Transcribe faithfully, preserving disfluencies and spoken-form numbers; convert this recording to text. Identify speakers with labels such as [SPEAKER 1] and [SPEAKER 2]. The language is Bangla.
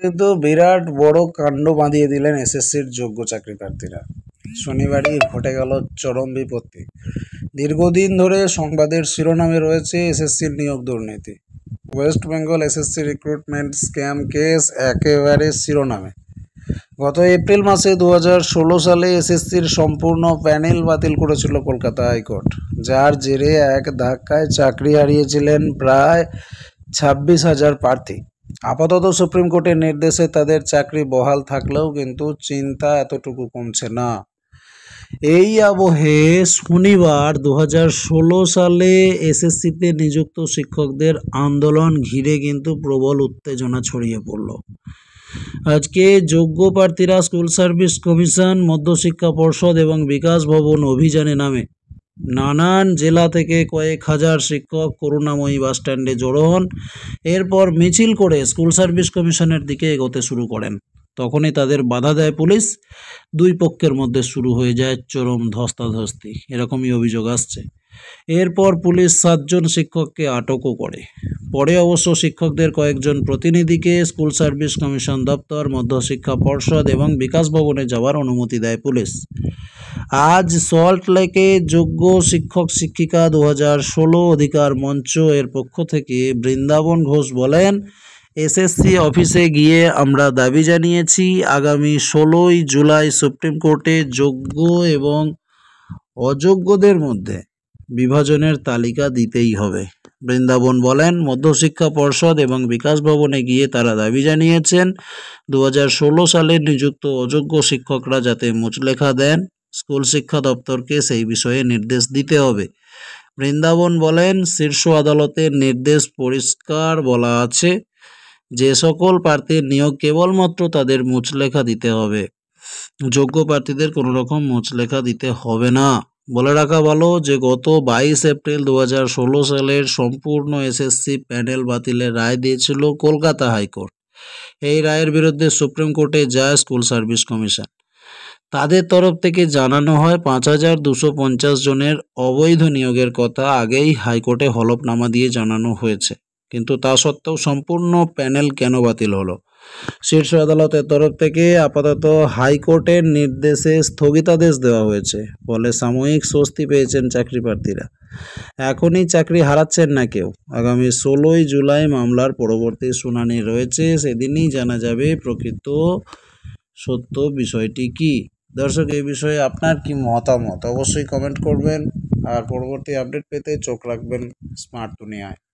[SPEAKER 1] কিন্তু বিরাট বড় কাণ্ড বাঁধিয়ে দিলেন এসএসসির যোগ্য চাকরি প্রার্থীরা। শনিবারই ঘটে গেল চরম বিপত্তি। দীর্ঘদিন ধরে সংবাদের শিরোনামে রয়েছে এসএসসির নিয়োগ দুর্নীতি। West Bengal SSC recruitment scam case একেবারে শিরোনামে। গত এপ্রিল মাসে দু হাজার ষোলো সালে এসএসসির সম্পূর্ণ প্যানেল বাতিল করেছিল কলকাতা হাইকোর্ট, যার জেরে এক ধাক্কায় চাকরি হারিয়েছিলেন প্রায় ছাব্বিশ হাজার প্রার্থী। আপাতত সুপ্রিম কোর্টের নির্দেশে তাদের চাকরি বহাল থাকলেও কিন্তু চিন্তা এতটুকু কমছে না। এই আবহে শনিবার দু হাজার ষোলো সালে এসএসসিতে নিযুক্ত শিক্ষকদের আন্দোলন ঘিরে কিন্তু প্রবল উত্তেজনা ছড়িয়ে পড়ল। আজকে যোগ্য প্রার্থীরা স্কুল সার্ভিস কমিশন, মধ্যশিক্ষা পর্ষদ এবং বিকাশ ভবন অভিযানে নামে। নানান জেলা থেকে কয়েক হাজার শিক্ষক করুণাময়ী বাসস্ট্যান্ডে জড়ো হন। এরপর মিছিল করে স্কুল সার্ভিস কমিশনের দিকে এগোতে শুরু করেন। তখনই তাদের বাধা দেয় পুলিশ। দুই পক্ষের মধ্যে শুরু হয়ে যায় চরম ধস্তাধস্তি, এরকমই অভিযোগ আসছে। এরপর পুলিশ সাতজন শিক্ষককে আটকও করে। পরে অবশ্য শিক্ষকদের কয়েকজন প্রতিনিধিকে স্কুল সার্ভিস কমিশন দপ্তর, মধ্যশিক্ষা পর্ষদ এবং বিকাশ ভবনে যাওয়ার অনুমতি দেয় পুলিশ। আজ সল্ট লেকে যোগ্য শিক্ষক শিক্ষিকা দু হাজার ষোলো অধিকার মঞ্চ এর পক্ষ থেকে বৃন্দাবন ঘোষ বলেন, এসএসসি অফিসে গিয়ে আমরা দাবি জানিয়েছি আগামী ষোলোই জুলাই সুপ্রিম কোর্টে যোগ্য এবং অযোগ্যদের মধ্যে বিভাজনের তালিকা দিতেই হবে। বৃন্দাবন বলেন, মধ্যশিক্ষা পর্ষদ এবং বিকাশ ভবনে গিয়ে তারা দাবি জানিয়েছেন দু হাজার ষোলো সালে নিযুক্ত অযোগ্য শিক্ষকরা যাতে মুচলেখা দেন, স্কুল শিক্ষা দপ্তরকে সেই বিষয়ে নির্দেশ দিতে হবে। বৃন্দাবন বলেন, শীর্ষ আদালতের নির্দেশ পরিষ্কার বলা আছে যে সকল প্রার্থীর নিয়োগ কেবলমাত্র তাদের মুচলেখা দিতে হবে, যোগ্য প্রার্থীদের কোনো রকম মুচলেখা দিতে হবে না। বলে রাখা ভালো যে গত বাইশ এপ্রিল দু হাজার ষোলো সালের সম্পূর্ণ এসএসসি প্যানেল বাতিলের রায় দিয়েছিল কলকাতা হাইকোর্ট। এই রায়ের বিরুদ্ধে সুপ্রিম কোর্টে যায় স্কুল সার্ভিস কমিশন। তাদের তরফ থেকে জানানো হয় পাঁচ হাজার দুশো পঞ্চাশ জনের অবৈধ নিয়োগের কথা আগেই হাইকোর্টে হলফনামা দিয়ে জানানো হয়েছে, কিন্তু তা সত্ত্বেও সম্পূর্ণ প্যানেল কেন বাতিল হলো? শীর্ষ আদালতের তরফ থেকে আপাতত হাইকোর্টের নির্দেশে স্থগিতাদেশ দেওয়া হয়েছে। ফলে সাময়িক স্বস্তি পেয়েছেন চাকরি প্রার্থীরা। এখনই চাকরি হারাচ্ছেন না কেউ। আগামী ষোলোই জুলাই মামলার পরবর্তী শুনানি রয়েছে, সেদিনই জানা যাবে প্রকৃত সত্য বিষয়টি কি। দর্শক, এই বিষয়ে আপনার কি মতামত অবশ্যই কমেন্ট করবেন, আর পরবর্তী আপডেট পেতে চোখ রাখবেন স্মার্ট দুনিয়ায়।